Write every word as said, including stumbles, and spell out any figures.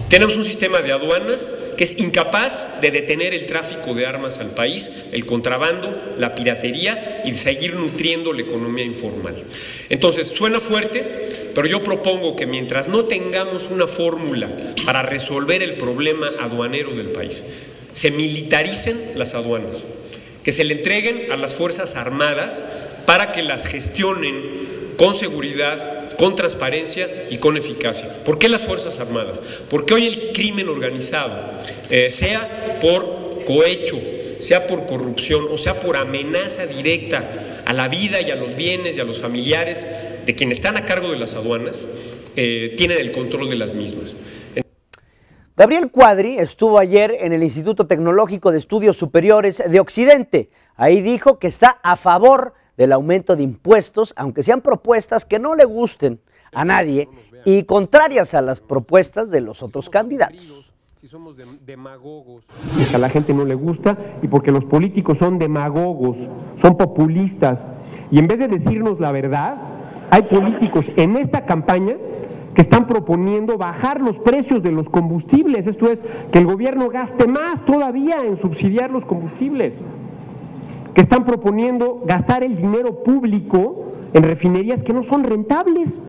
Tenemos un sistema de aduanas que es incapaz de detener el tráfico de armas al país, el contrabando, la piratería y de seguir nutriendo la economía informal. Entonces, suena fuerte, pero yo propongo que mientras no tengamos una fórmula para resolver el problema aduanero del país, se militaricen las aduanas, que se le entreguen a las Fuerzas Armadas para que las gestionen con seguridad, con transparencia y con eficacia. ¿Por qué las Fuerzas Armadas? Porque hoy el crimen organizado, eh, sea por cohecho, sea por corrupción o sea por amenaza directa a la vida y a los bienes y a los familiares de quienes están a cargo de las aduanas, eh, tienen el control de las mismas. Gabriel Cuadri estuvo ayer en el Instituto Tecnológico de Estudios Superiores de Occidente. Ahí dijo que está a favor del aumento de impuestos, aunque sean propuestas que no le gusten a nadie y contrarias a las propuestas de los otros candidatos. Si somos demagogos. A la gente no le gusta y porque los políticos son demagogos, son populistas y en vez de decirnos la verdad, hay políticos en esta campaña que están proponiendo bajar los precios de los combustibles, esto es, que el gobierno gaste más todavía en subsidiar los combustibles, que están proponiendo gastar el dinero público en refinerías que no son rentables.